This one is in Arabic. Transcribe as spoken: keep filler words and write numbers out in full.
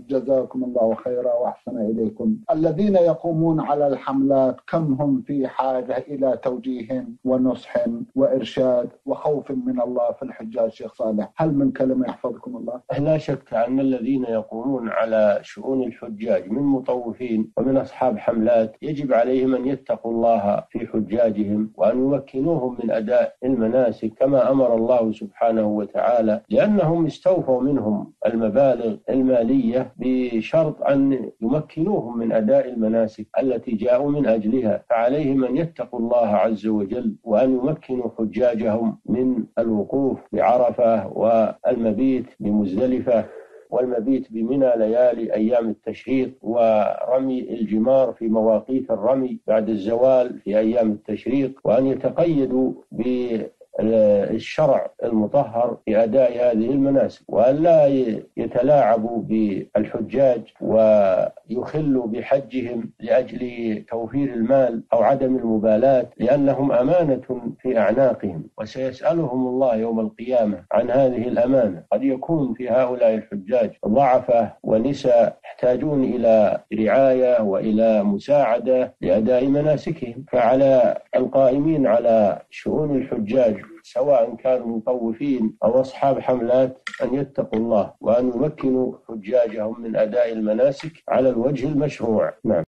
جزاكم الله خيرا وأحسن إليكم. الذين يقومون على الحملات كم هم في حاجة إلى توجيه ونصح وإرشاد وخوف من الله في الحجاج شيخ صالح؟ هل من كلمة يحفظكم الله؟ لا شك أن الذين يقومون على شؤون الحجاج من مطوفين ومن أصحاب حملات يجب عليهم أن يتقوا الله في حجاجهم وأن يمكنوهم من أداء المناسك كما أمر الله سبحانه وتعالى، لأنهم استوفوا منهم المبالغ المالية بشرط أن يمكنوهم من أداء المناسك التي جاءوا من أجلها. فعليهم أن يتقوا الله عز وجل وأن يمكنوا حجاجهم من الوقوف بعرفة والمبيت بمزدلفة والمبيت بمنى ليالي أيام التشريق، ورمي الجمار في مواقيت الرمي بعد الزوال في أيام التشريق، وأن يتقيدوا بالشرع المطهر في أداء هذه المناسك، وأن لا يتلاعبوا بالحجاج ويخلوا بحجهم لأجل توفير المال أو عدم المبالاة، لأنهم أمانة في أعناقهم وسيسألهم الله يوم القيامة عن هذه الأمانة. قد يكون في هؤلاء الحجاج ضعفة ونساء يحتاجون إلى رعاية وإلى مساعدة لأداء مناسكهم، فعلى القائمين على شؤون الحجاج سواء كانوا مطوفين أو أصحاب حملات أن يتقوا الله وأن يمكنوا حجاجهم من أداء المناسك على الوجه المشروع. نعم.